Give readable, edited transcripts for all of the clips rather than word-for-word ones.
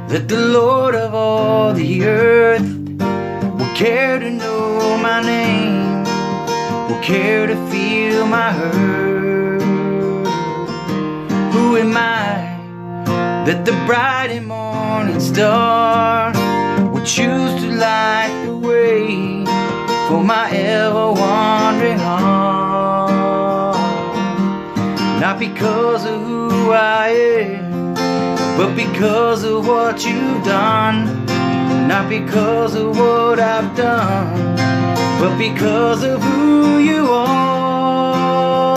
that the Lord of all the earth will care to know my name, will care to feel my hurt. Who am I that the bright and morning star would choose to light the way for my ever-wandering heart? Not because of who I am, but because of what you've done. Not because of what I've done, but because of who you are.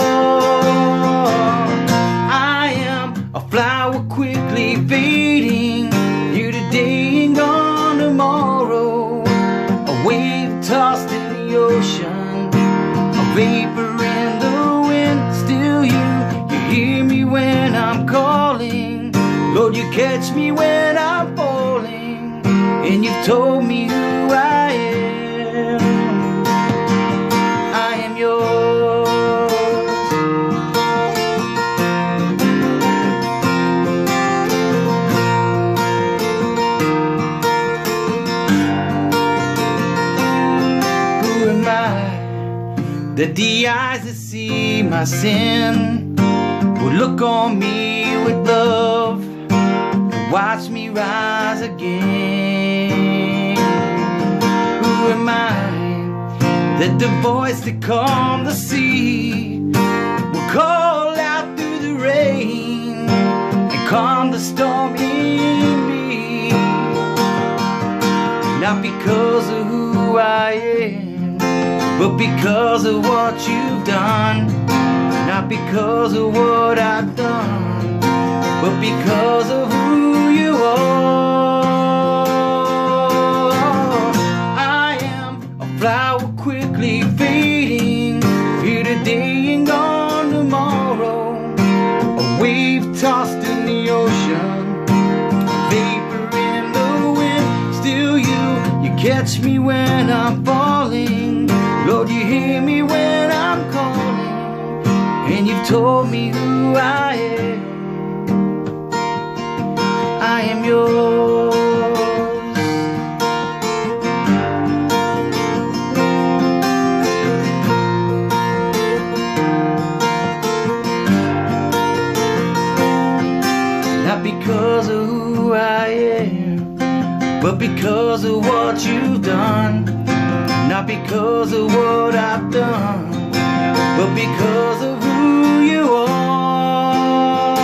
I am a flower quickly fading, here today and gone tomorrow. A wave tossed in the ocean, a vapor in the wind. Still you hear me when I'm calling. Lord, you catch me when I'm falling, and you've told me who I am. I am yours. Who am I that the eyes that see my sin will look on me with love and watch me rise again? Who am I that the voice that calmed the sea will call out through the rain and calm the storm in me? Not because of who I am, but because of what you've done. Not because of what I've done, but because of who you are. I am a flower quickly fading, here today and gone tomorrow. A wave tossed in the ocean, a vapor in the wind. Still you catch me when I'm falling. Lord, you hear me when I'm calling, and you've told me who I am. I am yours. Not because of who I am, but because of what you've done. Not because of what I've done, but because of who you are.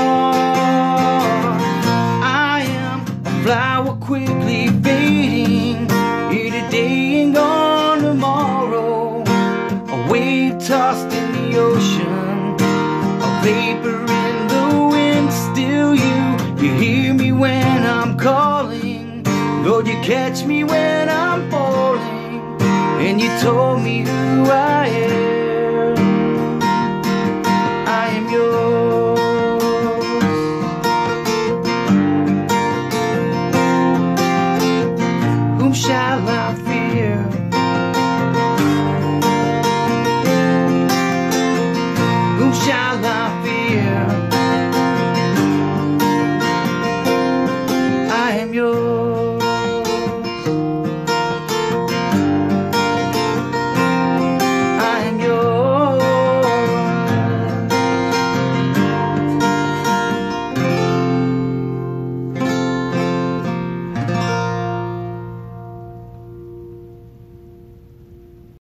I am a flower quickly fading, here today and gone tomorrow. A wave tossed in the ocean, a vapor in the wind. Still you hear me when I'm calling. Lord, you catch me when I'm falling, and you told me who I am. I am yours. Whom shall I fear? Whom shall I fear? I am yours.